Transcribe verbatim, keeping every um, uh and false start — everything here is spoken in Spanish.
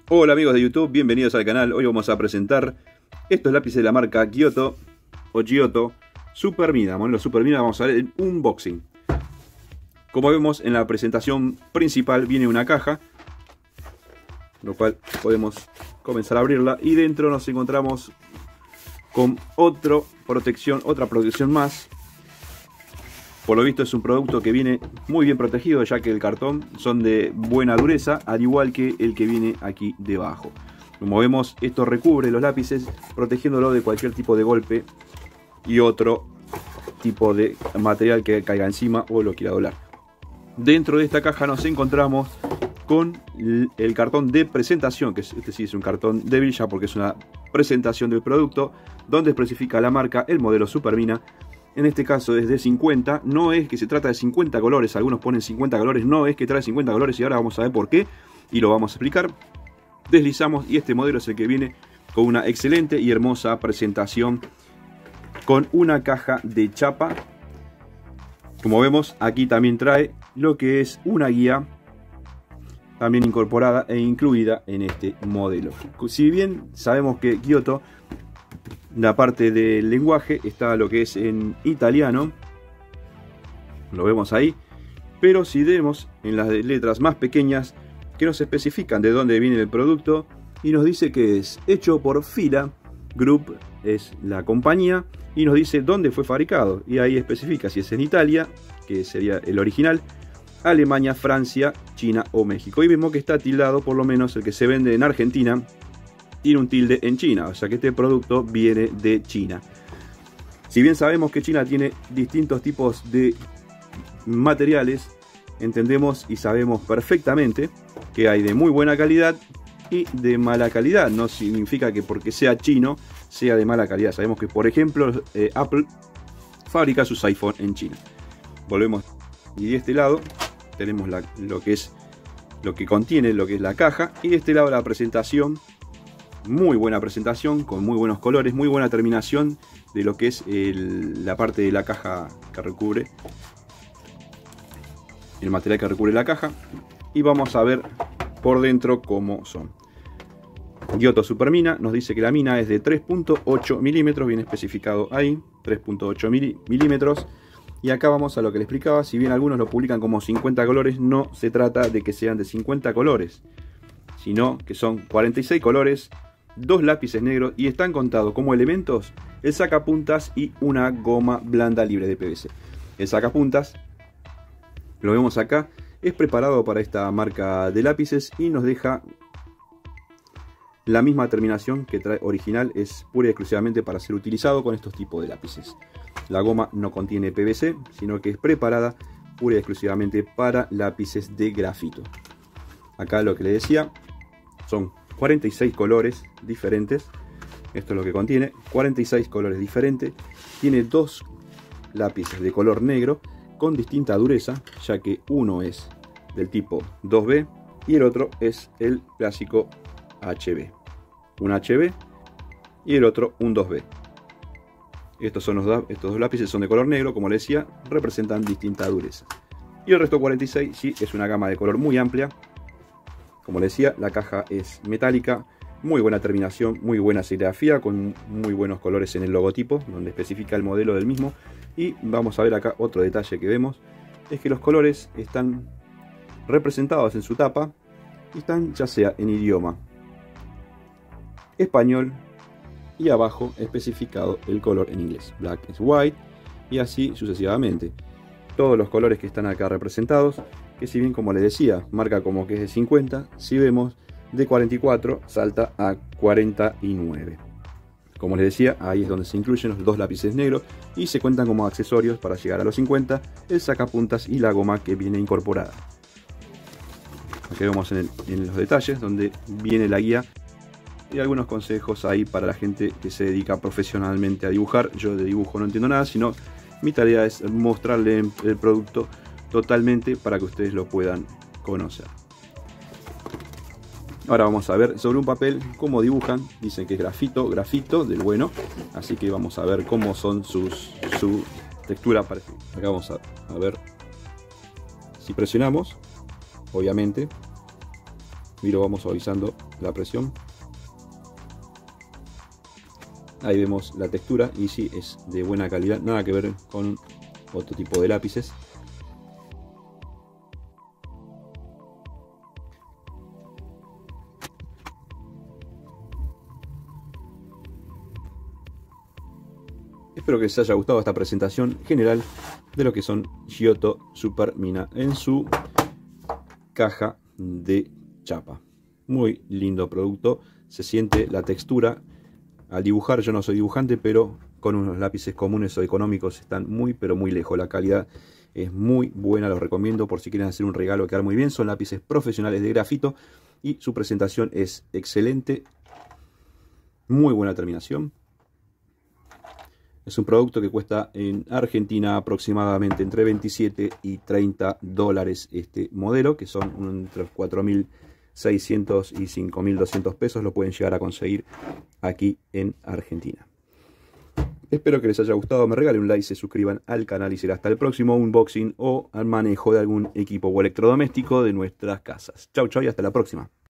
Hola amigos de YouTube, bienvenidos al canal. Hoy vamos a presentar estos lápices de la marca Giotto o Giotto Supermina. Bueno, los Supermina vamos a ver el unboxing. Como vemos en la presentación principal viene una caja, lo cual podemos comenzar a abrirla y dentro nos encontramos con otra protección, otra protección más. Por lo visto es un producto que viene muy bien protegido, ya que el cartón son de buena dureza, al igual que el que viene aquí debajo. Como vemos, esto recubre los lápices, protegiéndolo de cualquier tipo de golpe y otro tipo de material que caiga encima o lo quiera doblar. Dentro de esta caja nos encontramos con el cartón de presentación, que este sí es un cartón débil ya porque es una presentación del producto, donde especifica la marca, el modelo Supermina. En este caso es de cincuenta, no es que se trata de cincuenta colores, algunos ponen cincuenta colores, no es que trae cincuenta colores y ahora vamos a ver por qué y lo vamos a explicar. Deslizamos y este modelo es el que viene con una excelente y hermosa presentación con una caja de chapa. Como vemos, aquí también trae lo que es una guía también incorporada e incluida en este modelo. Si bien sabemos que Giotto, la parte del lenguaje está lo que es en italiano, lo vemos ahí, pero si vemos en las letras más pequeñas que nos especifican de dónde viene el producto y nos dice que es hecho por Fila Group, es la compañía, y nos dice dónde fue fabricado y ahí especifica si es en Italia, que sería el original, Alemania, Francia, China o México. Y vemos que está tildado, por lo menos el que se vende en Argentina tiene un tilde en China, o sea que este producto viene de China. Si bien sabemos que China tiene distintos tipos de materiales, entendemos y sabemos perfectamente que hay de muy buena calidad y de mala calidad. No significa que porque sea chino sea de mala calidad. Sabemos que, por ejemplo, eh, Apple fabrica sus iPhone en China. Volvemos y de este lado tenemos la, lo que es lo que contiene lo que es la caja, y de este lado la presentación. Muy buena presentación, con muy buenos colores, muy buena terminación de lo que es el, la parte de la caja que recubre, el material que recubre la caja. Y vamos a ver por dentro cómo son. Giotto Supermina nos dice que la mina es de tres punto ocho milímetros, viene especificado ahí, tres punto ocho milímetros. Y acá vamos a lo que le explicaba, si bien algunos lo publican como cincuenta colores, no se trata de que sean de cincuenta colores, sino que son cuarenta y seis colores, dos lápices negros y están contados como elementos el sacapuntas y una goma blanda libre de P V C. El sacapuntas, lo vemos acá, es preparado para esta marca de lápices y nos deja la misma terminación que trae original, es pura y exclusivamente para ser utilizado con estos tipos de lápices. La goma no contiene P V C, sino que es preparada pura y exclusivamente para lápices de grafito. Acá lo que le decía son cuarenta y seis colores diferentes. Esto es lo que contiene, cuarenta y seis colores diferentes. Tiene dos lápices de color negro con distinta dureza, ya que uno es del tipo dos B y el otro es el clásico H B. Un H B y el otro un dos B. Estos, son los, estos dos lápices son de color negro, como les decía, representan distinta dureza. Y el resto cuarenta y seis sí es una gama de color muy amplia. Como les decía, la caja es metálica, muy buena terminación, muy buena serigrafía, con muy buenos colores en el logotipo, donde especifica el modelo del mismo. Y vamos a ver acá otro detalle que vemos, es que los colores están representados en su tapa, y están ya sea en idioma español, y abajo especificado el color en inglés. Black is white, y así sucesivamente. Todos los colores que están acá representados, que si bien, como les decía, marca como que es de cincuenta, si vemos de cuarenta y cuatro salta a cuarenta y nueve. Como les decía, ahí es donde se incluyen los dos lápices negros y se cuentan como accesorios para llegar a los cincuenta, el sacapuntas y la goma que viene incorporada. Aquí vemos en, el, en los detalles donde viene la guía y algunos consejos ahí para la gente que se dedica profesionalmente a dibujar. Yo de dibujo no entiendo nada, sino mi tarea es mostrarle el producto totalmente para que ustedes lo puedan conocer. Ahora vamos a ver sobre un papel cómo dibujan. Dicen que es grafito, grafito del bueno, así que vamos a ver cómo son sus, su textura. Acá vamos a, a ver si presionamos, obviamente y lo vamos suavizando la presión. Ahí vemos la textura y sí, es de buena calidad, nada que ver con otro tipo de lápices. Espero que les haya gustado esta presentación general de lo que son Giotto Supermina en su caja de chapa. Muy lindo producto, se siente la textura. Al dibujar, yo no soy dibujante, pero con unos lápices comunes o económicos están muy pero muy lejos. La calidad es muy buena, los recomiendo por si quieren hacer un regalo, quedar muy bien. Son lápices profesionales de grafito y su presentación es excelente. Muy buena terminación. Es un producto que cuesta en Argentina aproximadamente entre veintisiete y treinta dólares este modelo, que son entre cuatro mil seiscientos y cinco mil doscientos pesos. Lo pueden llegar a conseguir aquí en Argentina. Espero que les haya gustado, me regalen un like, se suscriban al canal y será hasta el próximo unboxing o al manejo de algún equipo o electrodoméstico de nuestras casas. Chau chau y hasta la próxima.